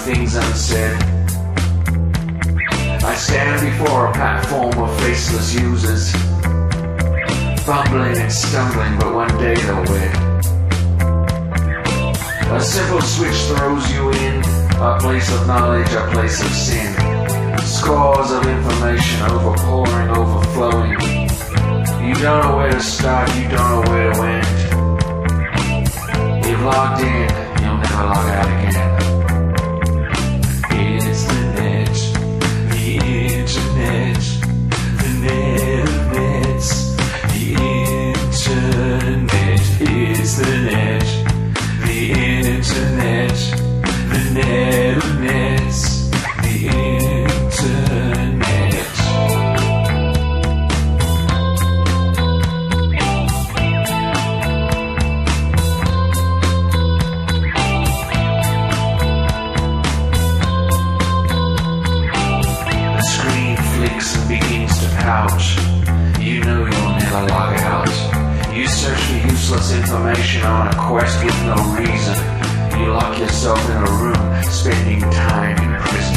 things unsaid. I stand before a platform of faceless users, bumbling and stumbling, but one day they'll win. A simple switch throws you in a place of knowledge, a place of sin. Scores of information overpouring, overflowing. You don't know where to start, you don't know where to end. You've logged in, you'll never log out again. It's the net, the internet, the net of nets. The internet is the net, the internet, the net of nets. The internet. The screen flicks and begins to pouch. You know you'll never log out. You search for useless information on a quest with no reason. You lock yourself in a room, spending time in prison.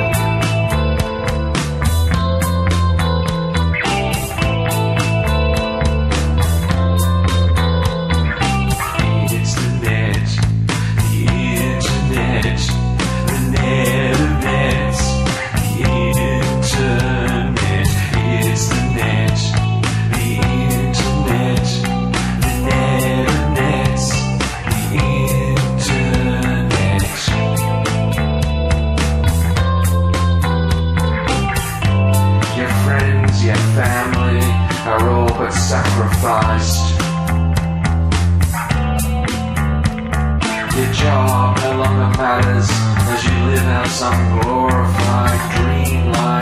It's the net, the internet, the net of nets. The internet, it's the net, the internet, the net of nets. The internet. Your friends, your family are all but sacrificed. Your job no longer matters as you live out some glorified dream life.